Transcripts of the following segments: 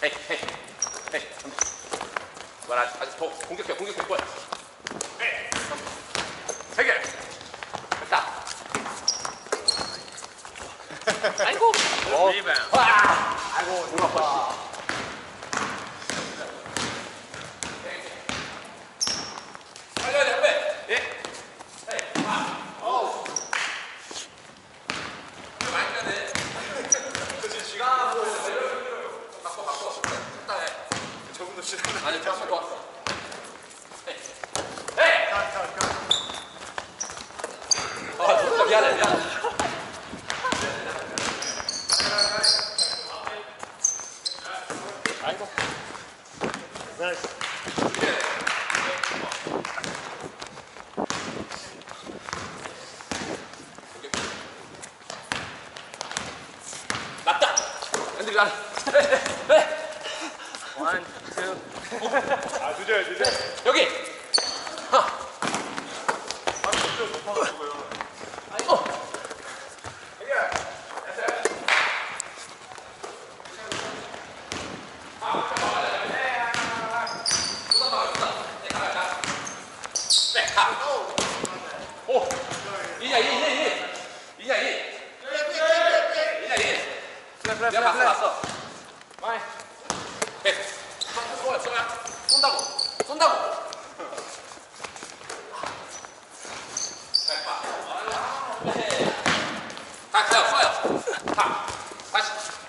헤이 헤이 헤이. 말 아직 더 공격해 볼. 헤이. 3개. 됐다. 아이고. 와. 아이고 너무 아파. 빨리 한배. 예. 헤이. 어우. 많이 해야 돼. 그렇지 지가 바꿔. 적당해. 저분도 싫어. 아니 저 좋았어. 헤이. 헤이. 아, 미안해. 아이고. 나이스. 맞다. 핸들이 나. 원, 투. 아, 늦어요. 여기. 아, 진짜 높아가지고요. 오. 2냐 2. 내가 봤어. 마이. 해. 쏜다고. 다 가요, 쏴요. 다. 다시.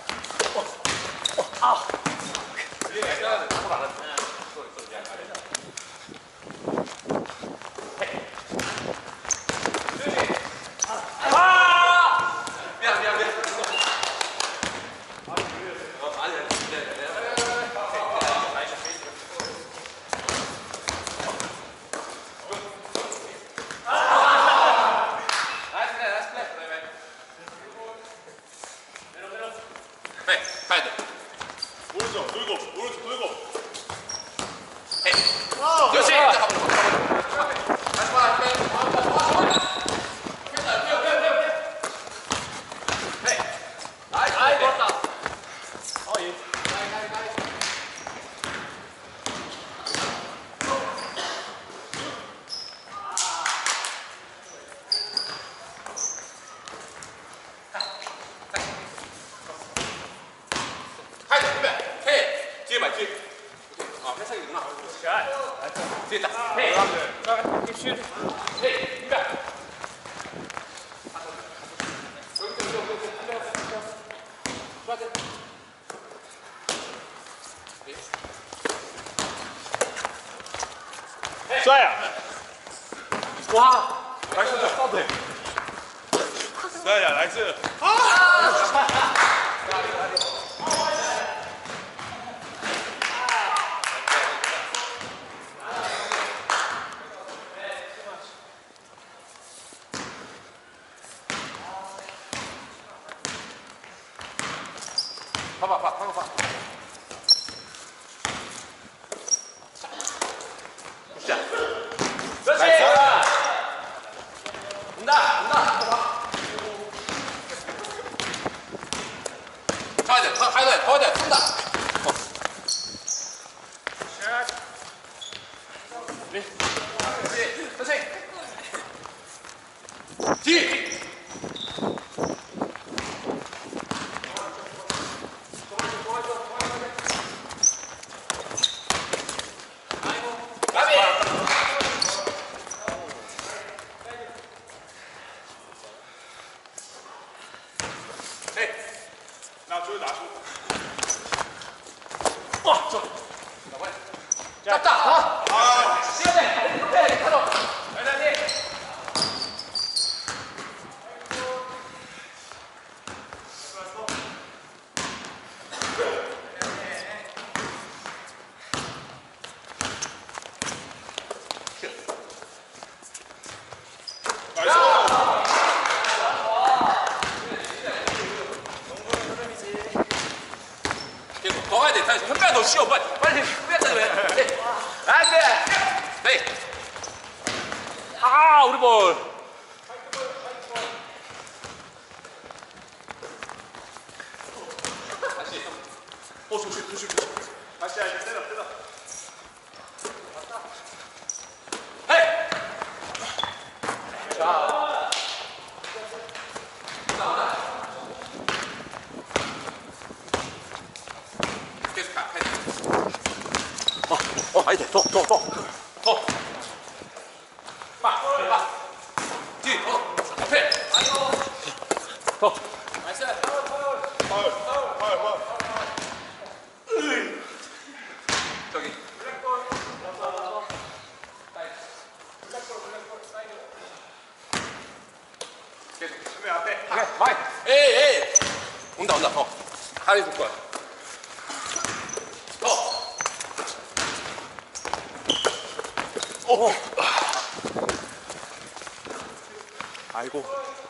네, 가야 돼. 오른쪽 돌고. 헤이. 그렇지. 가버려. 다시 봐. 헤이. 나이스. 좋았다. 예. 가야 돼. 준비. 헤이. 뒤에 봐. 뒤에. 아, 회사이구나. 뒤에 있다. 헤이. 슛. 헤이. 준비. 쏴야. 와. 나이스. 쏴야, 나이스. 봐봐. 굿샷. 그렇지. 온다. 가야 돼. 쏜다. 선생님. 뒤. 잡다. 시간에. 가자. 더 가야 돼. 현배야 너 쉬어. 빨리 현배한테 왜? 나이스. 네. 아 우리 볼. 다시. 조심. 다시 이제 때려. 헤이! 자. 계속 가. 아니 돼. 더. 막. 뒤. 앞에. 더. 나이스. 파울. 저기. 계속. 준비 앞에. 오케이, 마이. 에이. 온다. 다리 줄 거야. 아이고.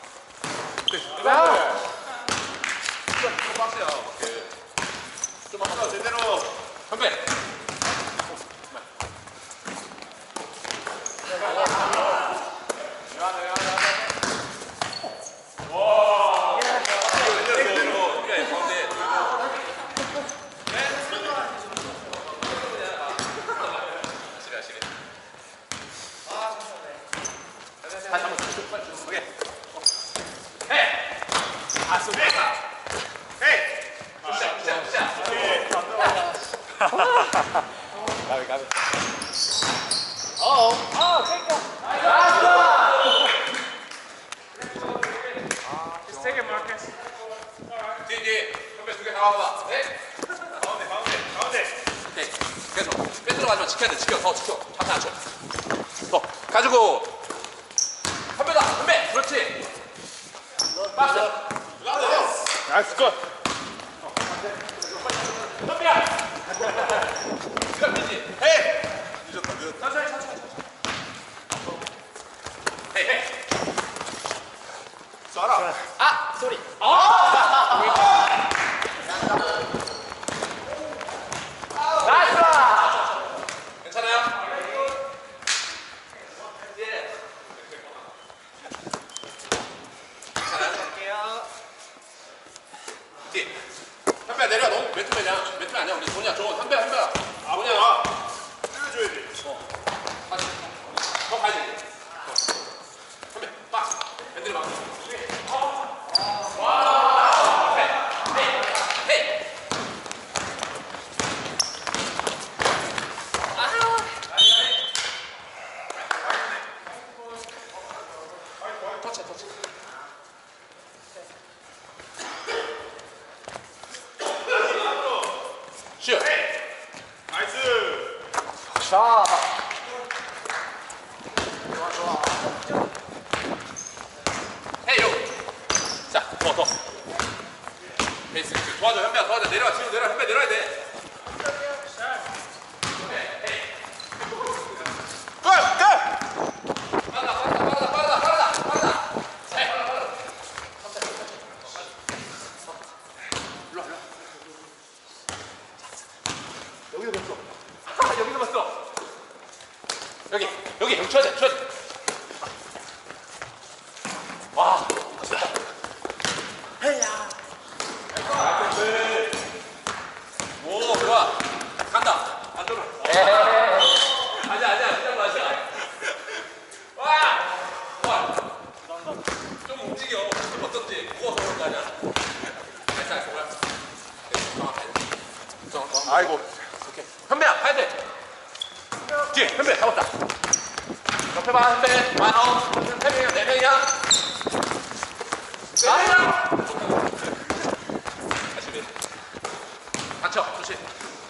좀 빡세요. 좀 앞서 제대로. 선배. 다시 한번 오케이. 헤이. 헤이. 가비. Just take it, Marcus. 뒤. 선배 2개 잡아봐. 네. 가운데. 오케이. 계속. 뺏으러 가지 마. 지켜야 돼. 더 지켜. 자세 안 쳐. 더. 가지고. 선배다. 선배. 그렇지. 박스. 나이스 컷. 선배야. 시간 밀지. 헤이. 천천히. 헤이. 쏴라. 소리. 나이스. 괜찮아요? 뒤. 선배야 내려. 너무 매트 아니야. 우리 돈이야. 선배야. 돈이야. 때려줘야 돼. 다시. 더 가야 돼. 선배. 빡. 밴드를 막. 헤이. 터치. 슛. 나이스. 샷. 헤이요. 자, 더. 베이스. 도와줘, 현배야. 내려와, 뒤로 내려와. 현배 내려야 돼. 빠르다. 헤이. 일로 와. 여기도 봤어. 여기도 봤어. 여기 쳐야 돼. 와. 헤이야. 오, 좋아. 간다. 안 들어. 아니야. 시작 마시야. 와. 좀 움직여. 어떤지. 무거워서 그런 거 아니야. 알았어. 아이고. 오케이. 현배야, 가야 돼. 뒤에, 현배 잡았다. 옆에 봐, 현배. 만원. 3명이야, 4명이야. 4명. 다시 내. 받쳐, 그렇지.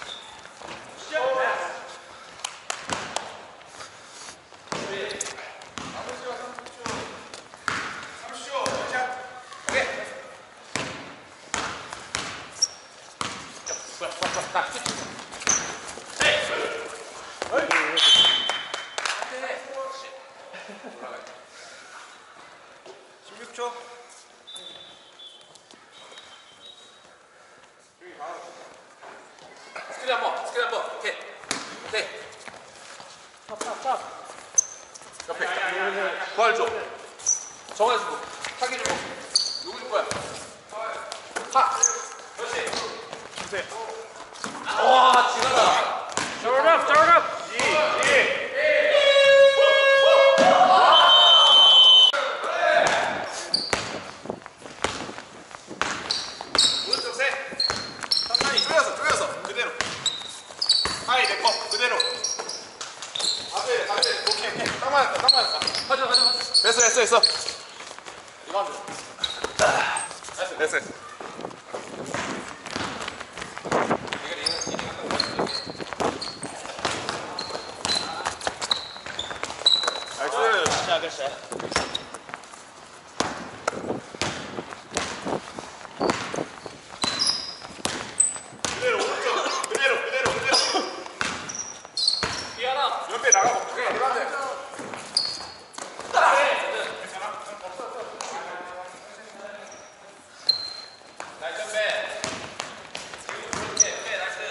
스크린 한번. 오케이. 옆에. 부활 줘. 정해주고. 타기 주고. 누구 줄 거야? 파. 그렇지. 주세요. 됐어. 이거 하면 돼. 됐어. 나이스. 자, 글쎄. 그대로 오른쪽. 그대로. 미안하. 옆에 나가고. 그래, 이거 하면 돼. 나이스 빼. 그렇지, 빼, 나이스.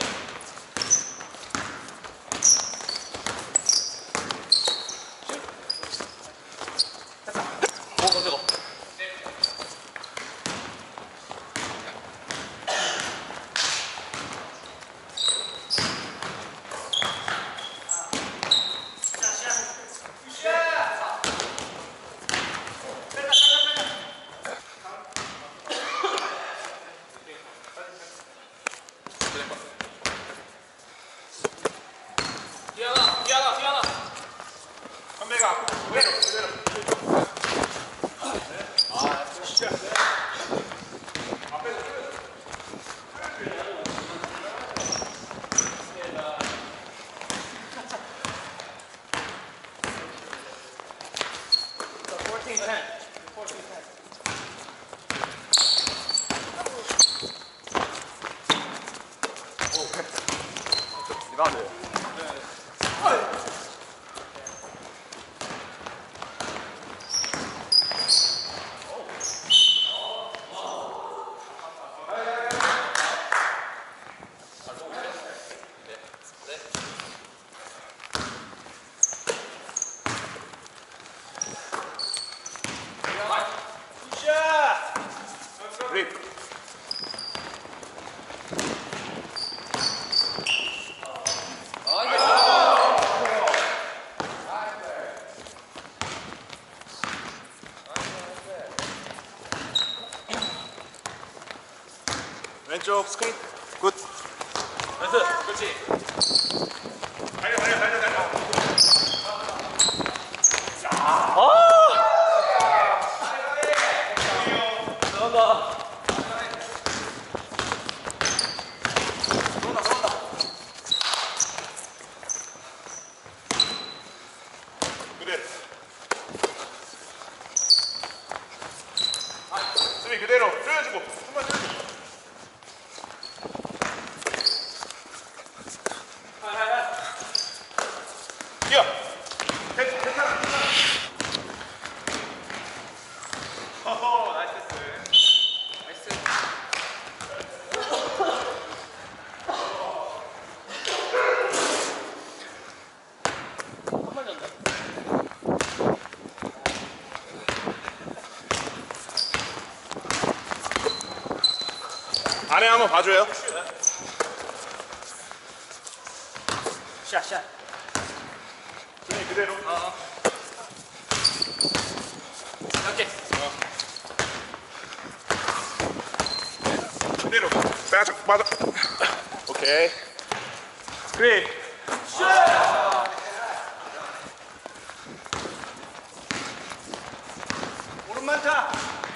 오, 검색어. 디아나. 선배가 앞으로 그대로. 리바운드. 립. 왼쪽 스크린. 굿. 나이스. 그렇지. 달려. 그래. 수비 그대로 조여주고 한번 조여주고. 뛰어. 괜찮아. 허허, 나이스 패스. 나이스. 안에 한번 봐줘요. 샷. 수비 그대로. 이렇게. 그대로. 맞아. 오케이. 스크린. 오른만 타.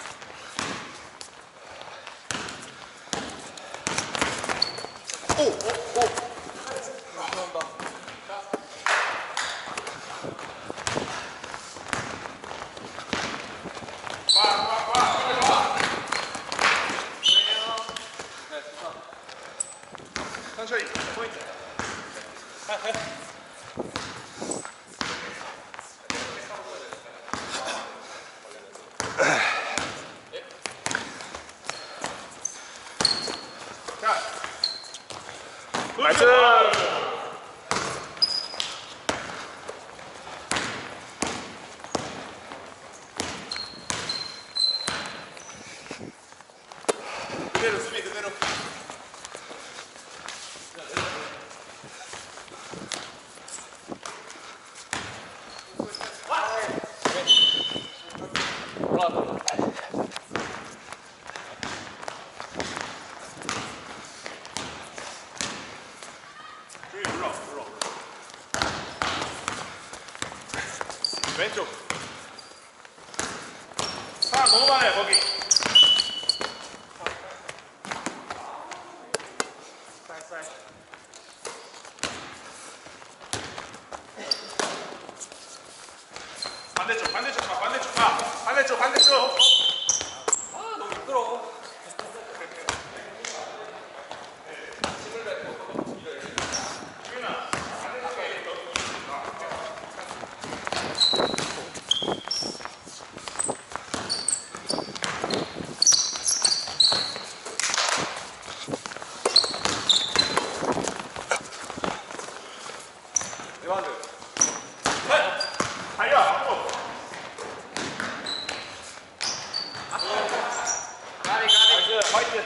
천천히. 포인트. 자. 나이스. 그대로 수비 그대로. 왼쪽. 화이트.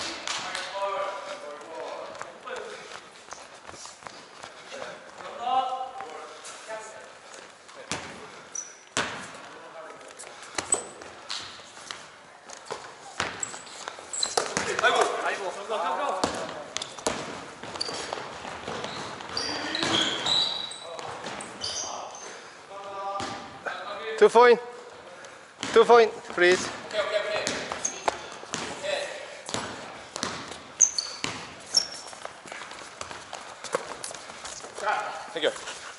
Two point. 2 point, please. 해결.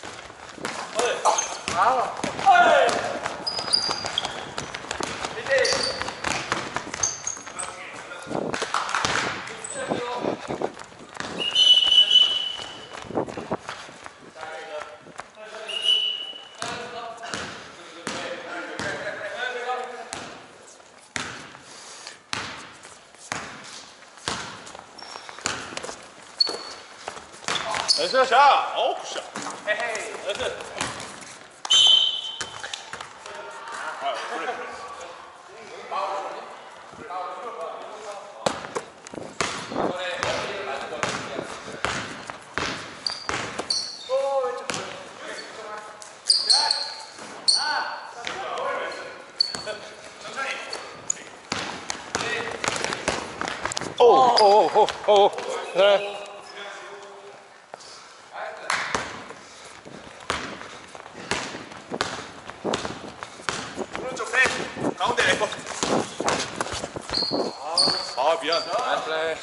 나이스 샷. 어우 굿샷. 나이스. 오. 네. 오른쪽 백. 가운데 내 거. 아 미안. 나이스 플레이.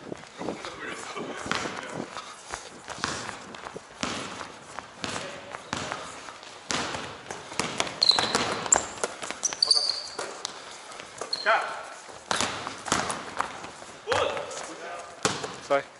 샷. Sorry.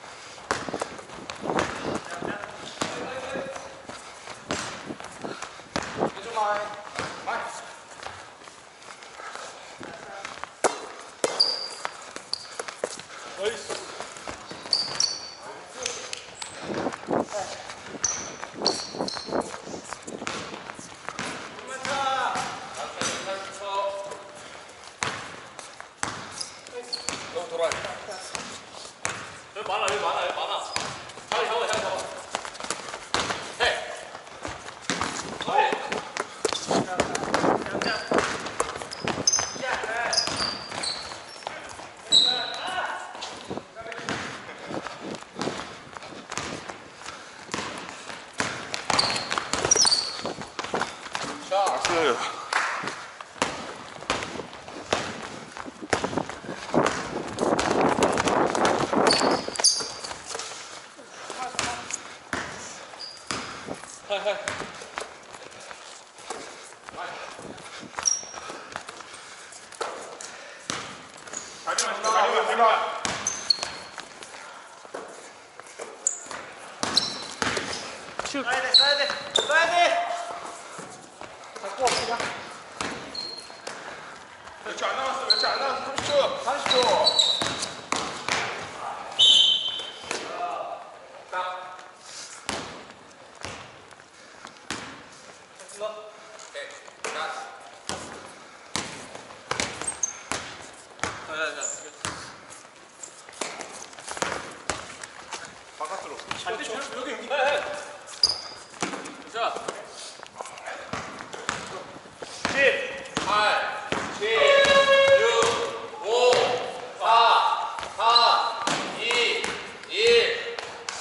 너무 돌아야 돼. 여기 많아. 잘 잡아. 해. 나이스. 다리만. 써야 돼. 잡고 없으냐? 며칠 안 남았어. 30초. 30초. 바깥으로. 여기. 자. 10. 8, 7, 6, 5, 4, 3, 2, 1.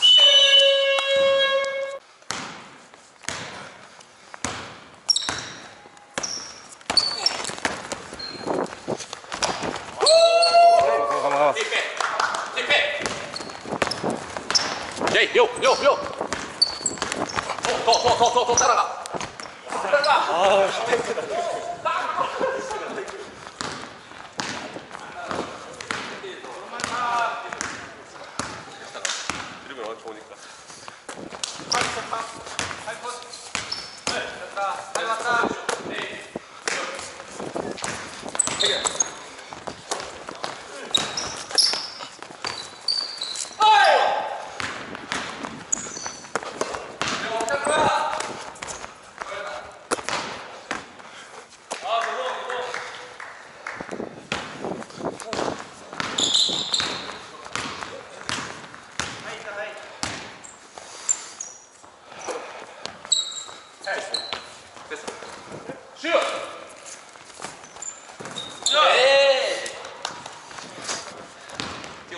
딥백. 예이, 요. 더 따라가. 드리블 워낙 좋으니까.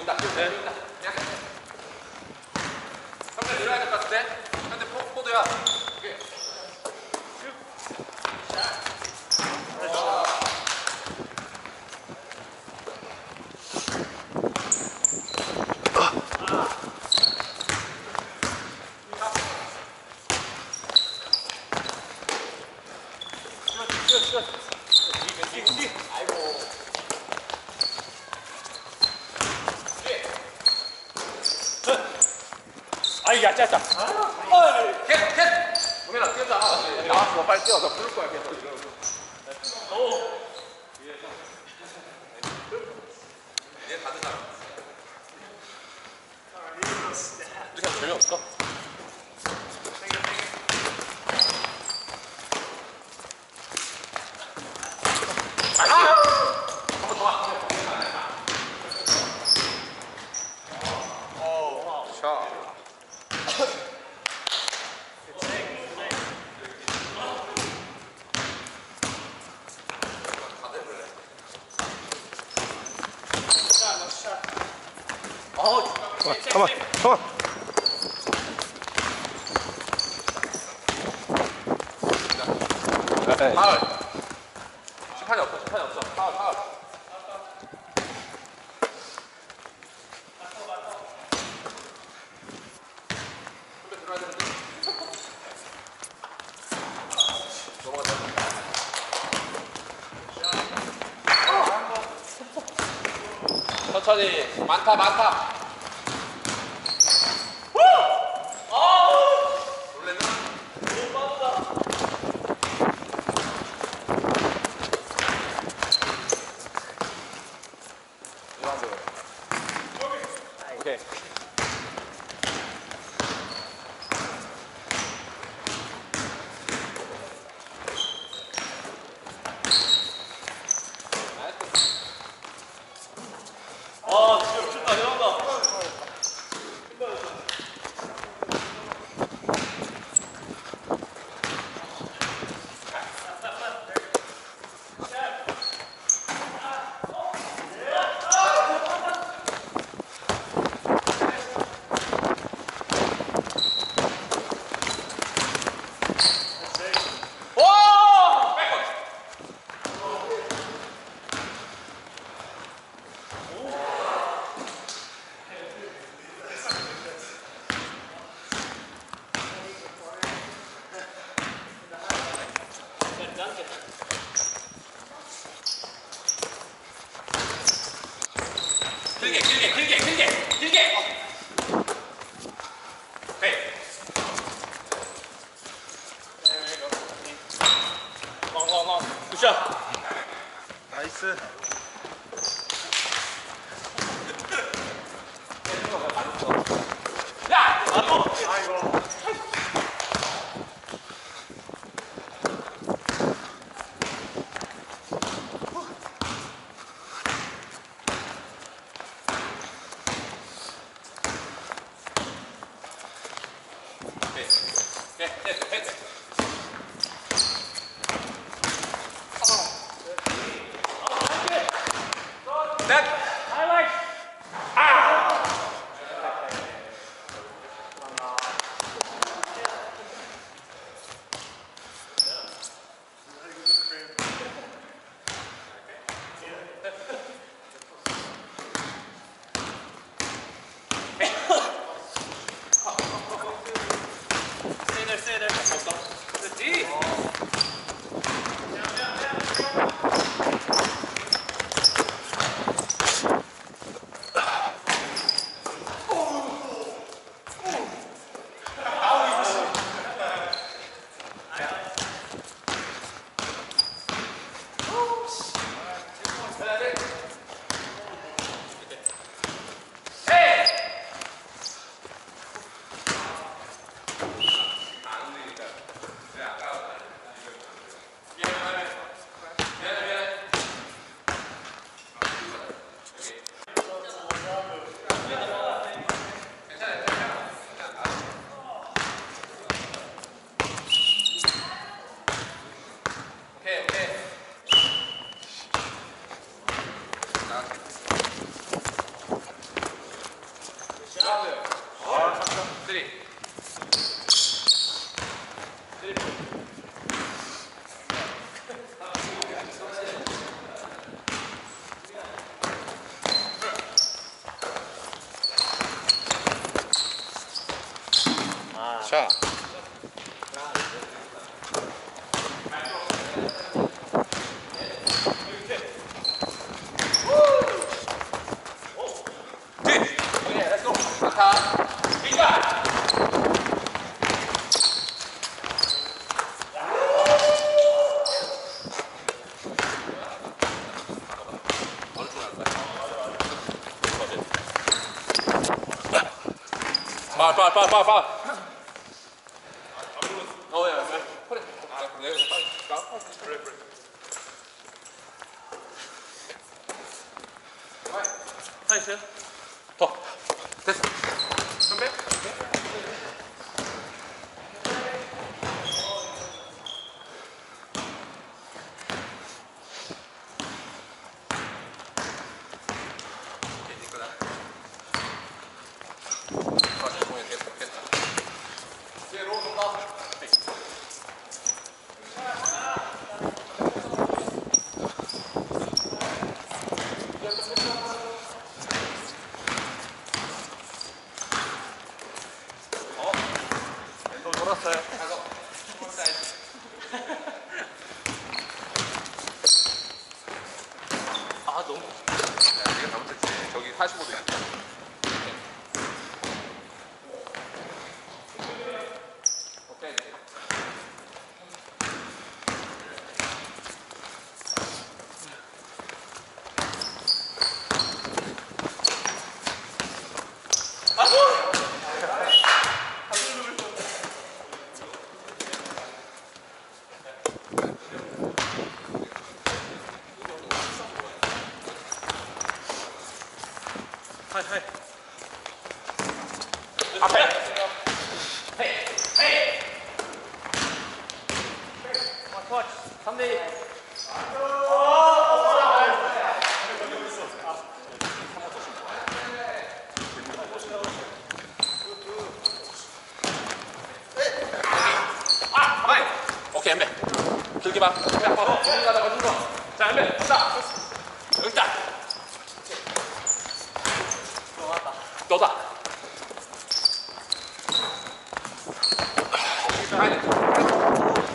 보인다. 보인다. 상대 내려야 될 것 같은데? 상대 포드야. 오케이. 아이 야 짧다. 캣! 동현아, 뛰었다. 나왔어. 빨리 뛰어. 너 부를 거야, 계속. 얘 다른 사람. 이렇게 하면 재미없어. Come on, come on. 에이, 파울. 심판이 없어. 파울. 선배 들어야 되는데. 넘어갔다. 천천히. 많다. 오케이. 아 진짜 미쳤다. 대단하다. 길게. 오케이. 왕. 굿샷. 나이스. 야! 아이고. 자. 뒤. 오케이, 렛츠고. 아타. 빙가. 어느 쪽으로 할 거야? 빠. 야. 그래. 내가 빨리. 그래. 나이스. 더. 됐어. 선배? 또 돌았어요. 아 너무. 네가 잘못했지. 저기 45도야. 오케이. 하이. 앞에. 헤이. 터치. 3대2. 가만히. 오케이, 엠베. 길게 봐. 엠베 한 번. 길게 가다가 준 거. 자, 엠베. 간다. 여기 있다. 너다. 가야 돼.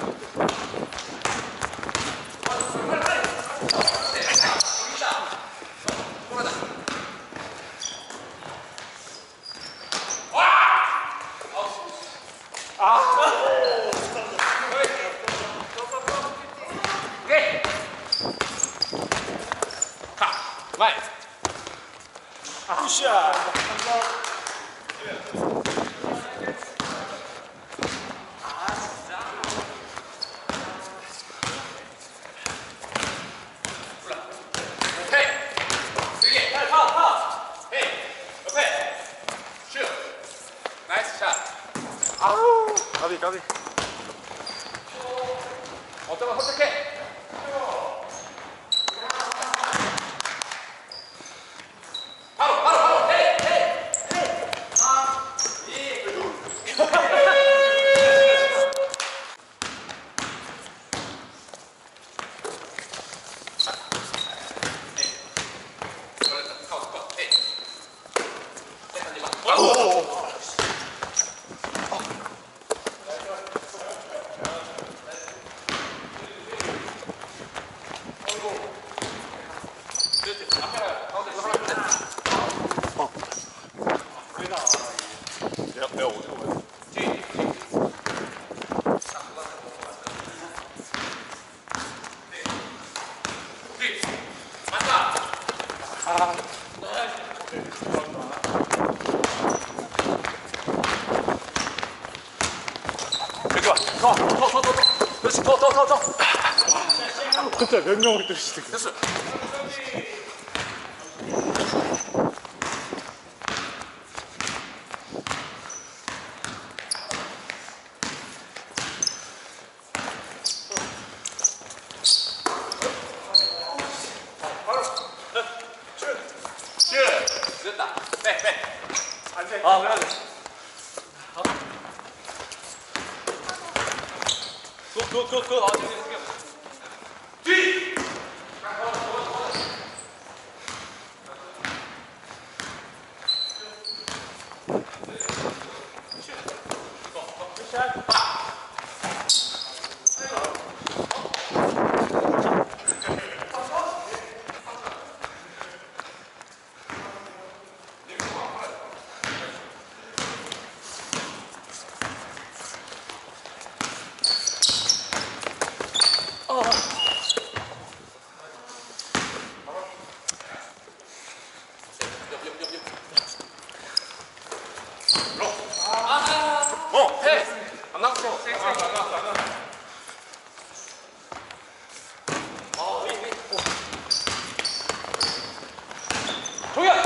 오케이. 가. 마이. 굿샷. 헤이. 길게. 헤이. 옆에. 슛. 나이스 샷. 아우. 까비. 어떤 거 선택해? 바로. 헤이. 내가 어디로 가야 돼? 여기 와. 더. 그렇지. 더. 진짜 몇 명으로 뜨시지? 됐어. 됐다. 빼. 안 돼. 아, 그래. 굿. 아, 뒤. 해. 안 나갔어. 종현.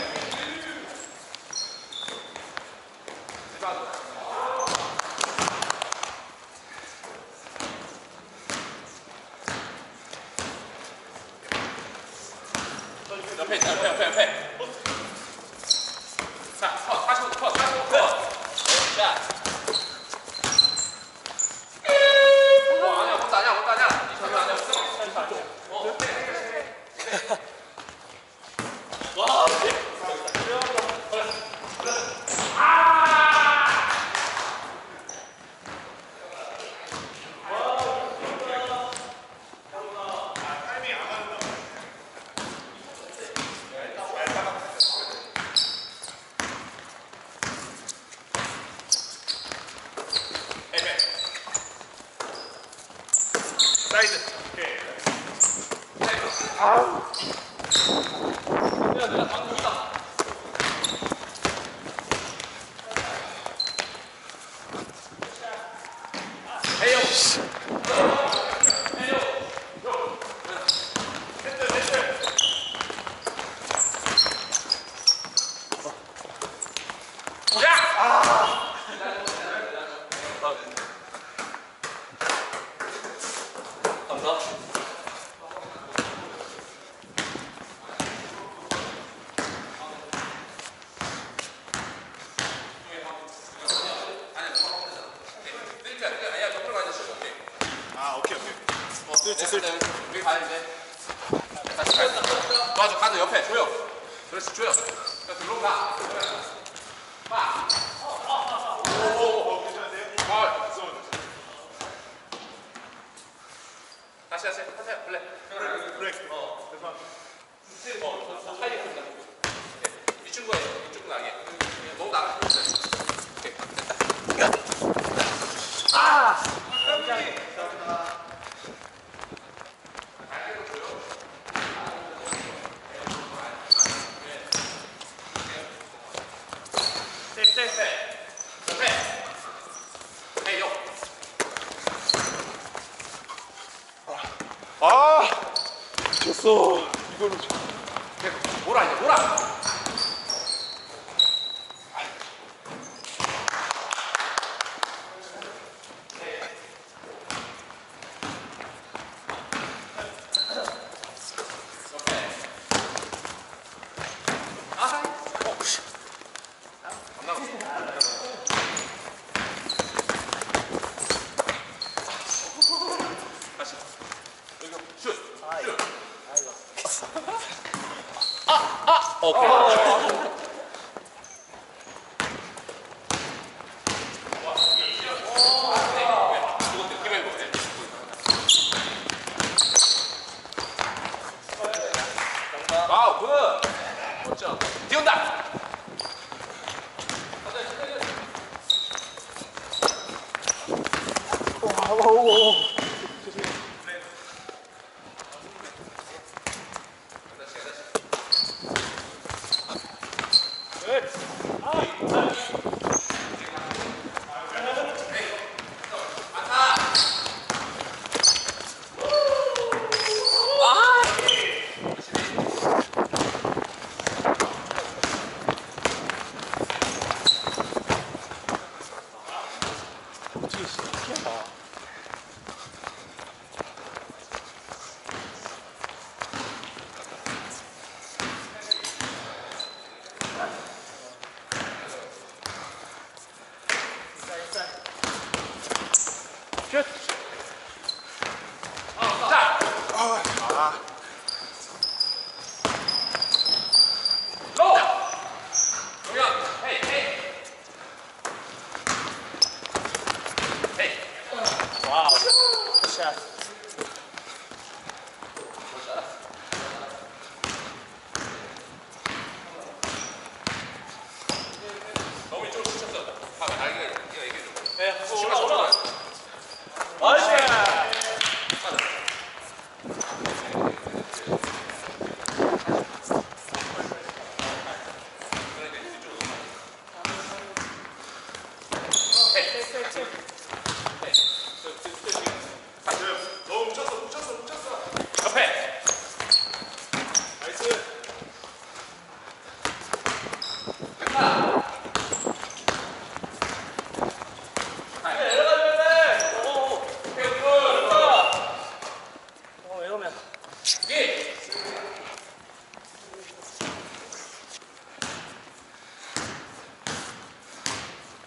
옆에. 자, 45, 컷. 자. 아니야, 그것도 아니야. 이 정도 아니야. 사이드. 오케이. 아, 오케이. 여기 가야 돼. 다시 가. 도와줘. 가드 옆에 조여. 그렇지, 조여. 자, 들어가. 빠. 다시 하세요. 블랙. 사이에 좀 나고. 이 친구예요. 이쪽 나게. 너무 나가. 오케이, 됐다. 아, 졌어. 이걸로. 뭐라 이제 뭐라. 와우, 굿! 멋져. 뛰어온다!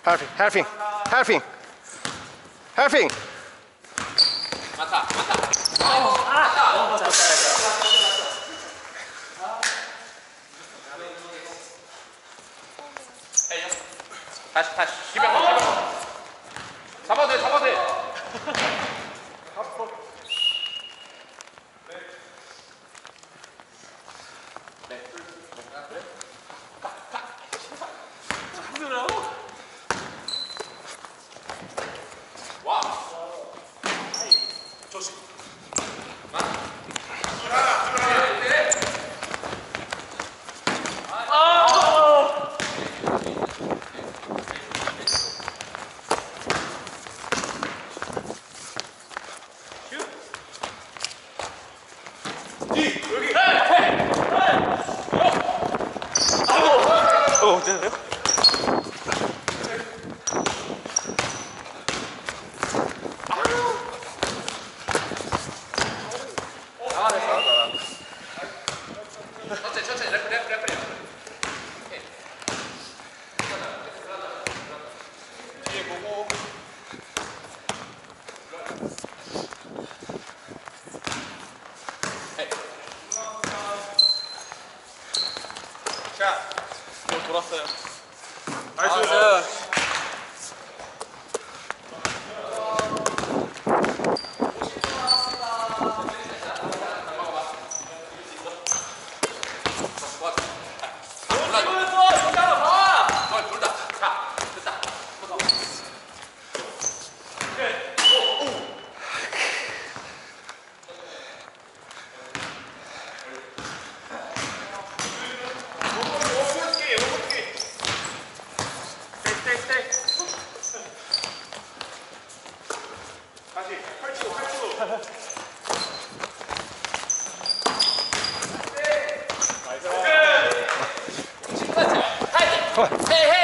helping, helping, helping. 많다. 에이, 다시. 기병. 잡아도 돼. 와. 조심. 되는데요? 천천히 레프리. 뒤에 보고. 자, 돌았어요. 나이스. 둘다. 자, 됐다. 다시 펼치고. 헤이.